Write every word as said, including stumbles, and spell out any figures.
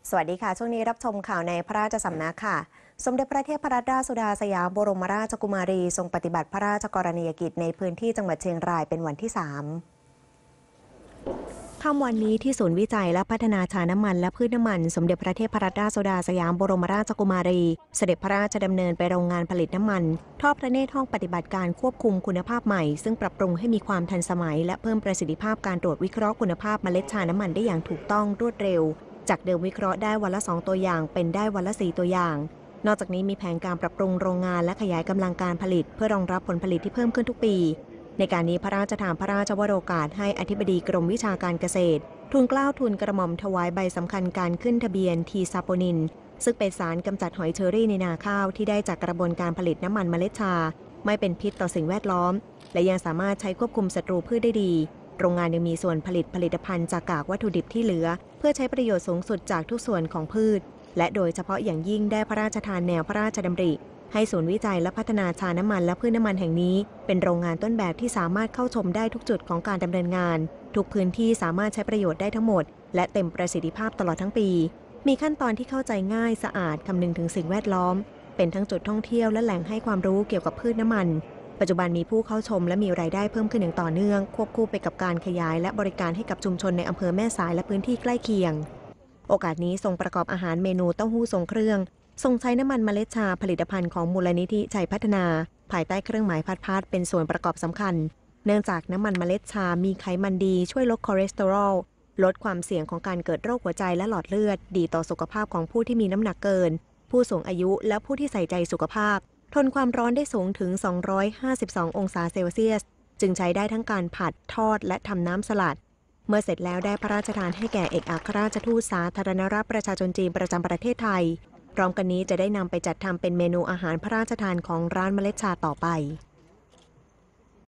สวัสดีค่ะช่วงนี้รับชมข่าวในพระราชสำนักค่ะสมเด็จพระเทพรัตนราชสุดาสยามบรมราชกุมารีทรงปฏิบัติพระราชกรณียกิจในพื้นที่จังหวัดเชียงรายเป็นวันที่สามค่ำวันนี้ที่ศูนย์วิจัยและพัฒนาชาน้ำมันและพืชน้ำมันสมเด็จพระเทพรัตนราชสุดาสยามบรมราชกุมารีเสด็จพระราชดำเนินไปโรงงานผลิตน้ำมันทอดพระเนตรห้องปฏิบัติการควบคุมคุณภาพใหม่ซึ่งปรับปรุงให้มีความทันสมัยและเพิ่มประสิทธิภาพการตรวจวิเคราะห์คุณภาพเมล็ดชาน้ำมันได้อย่างถูกต้องรวดเร็วจากเดิมวิเคราะห์ได้วันละสองตัวอย่างเป็นได้วันละสี่ตัวอย่างนอกจากนี้มีแผนการปรับปรุงโรงงานและขยายกำลังการผลิตเพื่อรองรับผลผลิตที่เพิ่มขึ้นทุกปีในการนี้พระราชทานพระราชวโรกาสให้อธิบดีกรมวิชาการเกษตรทูลเกล้าทูลกระหม่อมถวายใบสำคัญการขึ้นทะเบียนทีซาโปนินซึ่งเป็นสารกำจัดหอยเชอรี่ในนาข้าวที่ได้จากกระบวนการผลิตน้ำมันเมล็ดชาไม่เป็นพิษต่อสิ่งแวดล้อมและยังสามารถใช้ควบคุมศัตรูพืชได้ดีโรงงานยังมีส่วนผลิตผลิตภัณฑ์จากกากวัตถุดิบที่เหลือเพื่อใช้ประโยชน์สูงสุดจากทุกส่วนของพืชและโดยเฉพาะอย่างยิ่งได้พระราชทานแนวพระราชดำริให้ศูนย์วิจัยและพัฒนาชาน้ำมันและพืชน้ำมันแห่งนี้เป็นโรงงานต้นแบบที่สามารถเข้าชมได้ทุกจุดของการดำเนินงานทุกพื้นที่สามารถใช้ประโยชน์ได้ทั้งหมดและเต็มประสิทธิภาพตลอดทั้งปีมีขั้นตอนที่เข้าใจง่ายสะอาดคำนึงถึงสิ่งแวดล้อมเป็นทั้งจุดท่องเที่ยวและแหล่งให้ความรู้เกี่ยวกับพืชน้ำมันปัจจุบันมีผู้เข้าชมและมีรายได้เพิ่มขึ้นอย่างต่อเนื่องควบคู่ไปกับการขยายและบริการให้กับชุมชนในอำเภอแม่สายและพื้นที่ใกล้เคียงโอกาสนี้ทรงประกอบอาหารเมนูเต้าหู้ทรงเครื่องทรงใช้น้ำมันเมล็ดชาผลิตภัณฑ์ของมูลนิธิชัยพัฒนาภายใต้เครื่องหมายพัดพาดเป็นส่วนประกอบสำคัญเนื่องจากน้ำมันเมล็ดชามีไขมันดีช่วยลดคอเลสเตอรอลลดความเสี่ยงของการเกิดโรคหัวใจและหลอดเลือดดีต่อสุขภาพของผู้ที่มีน้ำหนักเกินผู้สูงอายุและผู้ที่ใส่ใจสุขภาพทนความร้อนได้สูงถึงสองร้อยห้าสิบสององศาเซลเซียสจึงใช้ได้ทั้งการผัดทอดและทำน้ำสลัดเมื่อเสร็จแล้วได้พระราชทานให้แก่เอกอัครราชทูตสาธารณรัฐประชาชนจีนประจำประเทศไทยพร้อมกันนี้จะได้นำไปจัดทำเป็นเมนูอาหารพระราชทานของร้านเมล็ดชาต่อไป